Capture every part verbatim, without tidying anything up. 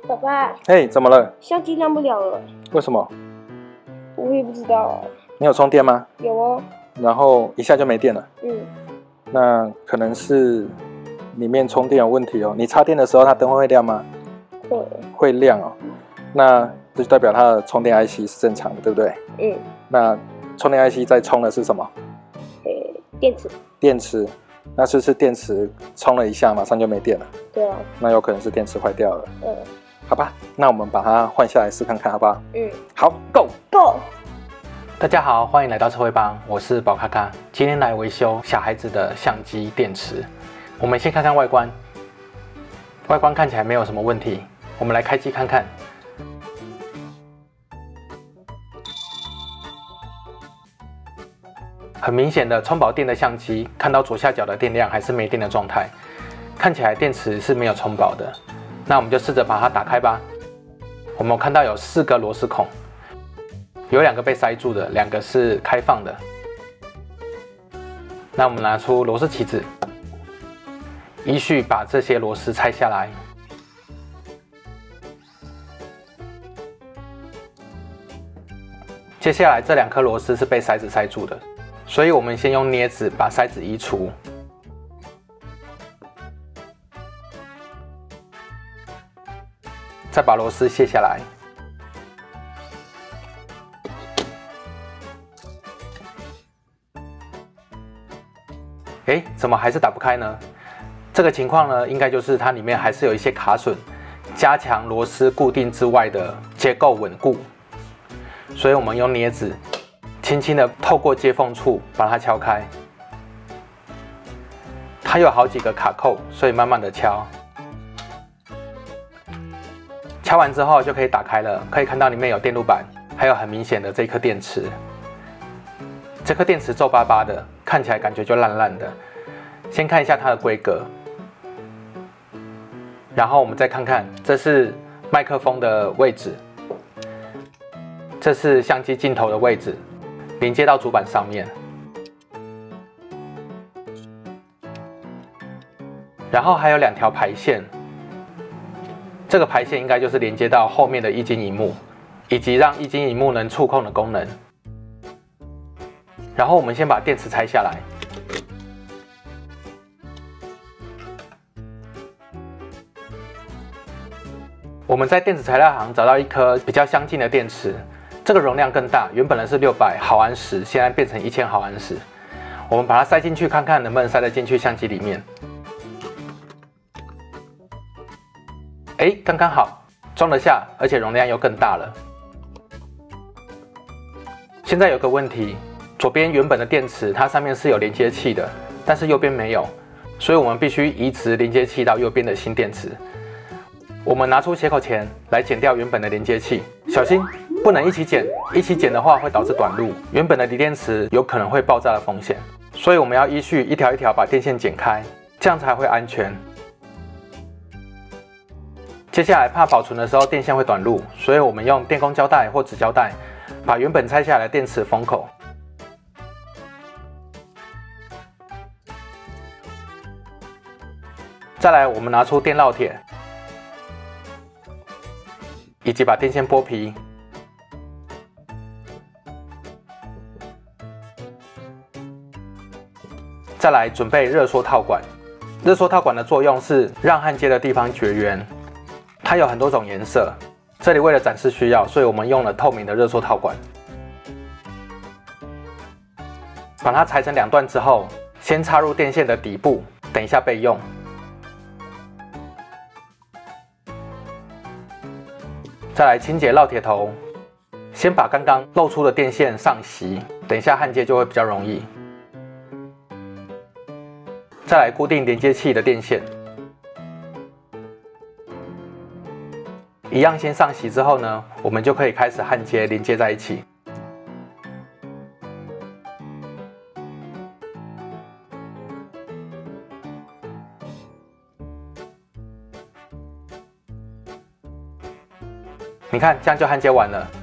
爸爸， 嘿，怎么了？ 相机亮不了了。 为什么？ 我也不知道。 你有充电吗？ 有哦。 然后一下就没电了。 嗯。 那可能是里面充电有问题哦。你插电的时候，它灯会亮吗？ 会。 会亮哦。那这就代表它的充电 I C 是正常的，对不对？ 嗯。 那充电 I C 在充的是什么？ 诶，电池。电池。 那是不是电池充了一下，马上就没电了？ 对啊。 那有可能是电池坏掉了。 嗯。 好吧，那我们把它换下来试看看，好不好？ 嗯。 好 ，Go Go。 大家好，欢迎来到车绘帮，我是宝咖咖，今天来维修小孩子的相机电池。我们先看看外观，外观看起来没有什么问题。我们来开机看看。很明显的充饱电的相机，看到左下角的电量还是没电的状态，看起来电池是没有充饱的。那我们就试着把它打开吧。我们有看到有四个螺丝孔，有两个被塞住的，两个是开放的。那我们拿出螺丝起子，依序把这些螺丝拆下来。接下来这两颗螺丝是被塞子塞住的，所以我们先用镊子把塞子移除。再把螺丝卸下来。哎，怎么还是打不开呢？这个情况呢，应该就是它里面还是有一些卡榫，加强螺丝固定之外的结构稳固。所以我们用镊子轻轻的透过接缝处把它敲开。它有好几个卡扣，所以慢慢的敲。敲完之后就可以打开了，可以看到里面有电路板，还有很明显的这颗电池。这颗电池皱巴巴的，看起来感觉就烂烂的。先看一下它的规格，然后我们再看看，这是麦克风的位置，这是相机镜头的位置，连接到主板上面。然后还有两条排线。这个排线应该就是连接到后面的液晶萤幕，以及让液晶萤幕能触控的功能。然后我们先把电池拆下来，我们在电池材料行找到一颗比较相近的电池，这个容量更大，原本的是六百毫安时，现在变成一千毫安时。我们把它塞进去看看能不能塞得进去相机里面。哎，刚刚好，装得下，而且容量又更大了。现在有个问题，左边原本的电池它上面是有连接器的，但是右边没有，所以我们必须移植连接器到右边的新电池。我们拿出切口钳来剪掉原本的连接器，小心不能一起剪，一起剪的话会导致短路，原本的锂电池有可能会爆炸的风险，所以我们要依序一条一条把电线剪开，这样才会安全。接下来怕保存的时候电线会短路，所以我们用电工胶带或纸胶带把原本拆下来的电池封口。再来，我们拿出电烙铁，以及把电线剥皮。再来准备热缩套管，热缩套管的作用是让焊接的地方绝缘。它有很多种颜色，这里为了展示需要，所以我们用了透明的热缩套管。把它裁成两段之后，先插入电线的底部，等一下备用。再来清洁烙铁头，先把刚刚露出的电线上锡，等一下焊接就会比较容易。再来固定连接器的电线。一样先上锡之后呢，我们就可以开始焊接连接在一起。你看，这样就焊接完了。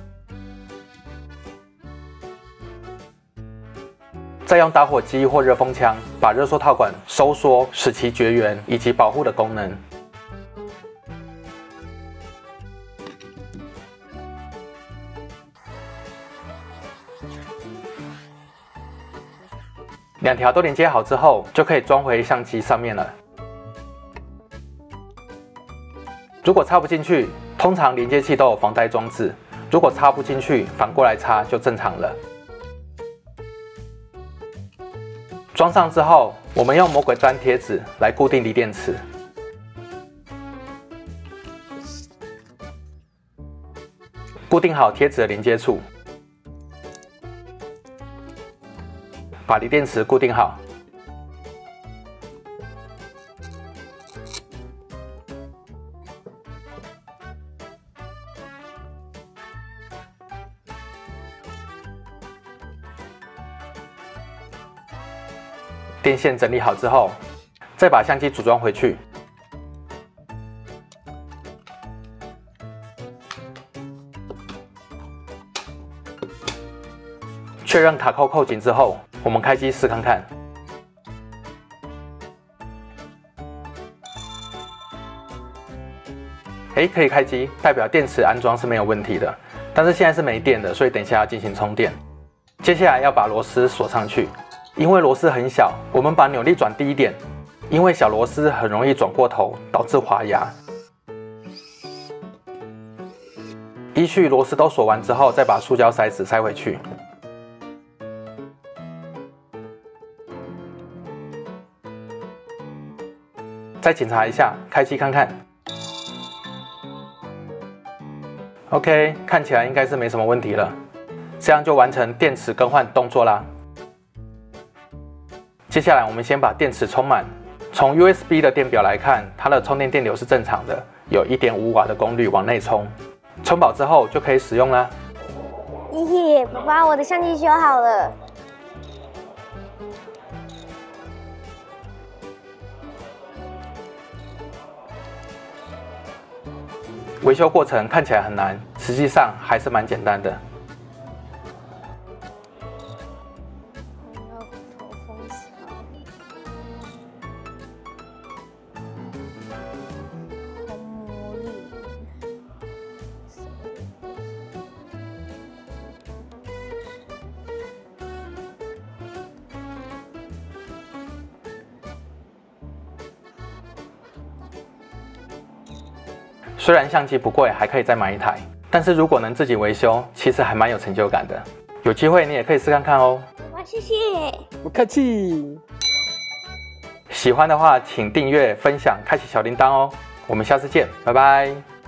再用打火机或热风枪把热缩套管收缩，使其绝缘以及保护的功能。 两条都连接好之后，就可以装回相机上面了。如果插不进去，通常连接器都有防呆装置，如果插不进去，反过来插就正常了。装上之后，我们用魔鬼毡贴纸来固定锂电池。固定好贴纸的连接处，把锂电池固定好。电线整理好之后，再把相机组装回去。确认卡扣扣紧之后，我们开机试看看。哎，可以开机，代表电池安装是没有问题的。但是现在是没电的，所以等一下要进行充电。接下来要把螺丝锁上去，因为螺丝很小，我们把扭力转低一点，因为小螺丝很容易转过头，导致滑牙。依序螺丝都锁完之后，再把塑胶塞子塞回去。再检查一下，开机看看。OK， 看起来应该是没什么问题了，这样就完成电池更换动作啦。接下来我们先把电池充满。从 U S B 的电表来看，它的充电电流是正常的，有 一点五瓦的功率往内充。充饱之后就可以使用啦。 耶，爸爸，我的相机修好了。 维修过程看起来很难，实际上还是蛮简单的。虽然相机不贵，还可以再买一台，但是如果能自己维修，其实还蛮有成就感的。有机会你也可以试看看哦。 哇，谢谢， 不客气。 喜欢的话，请订阅、分享、开启小铃铛哦。我们下次见，拜拜。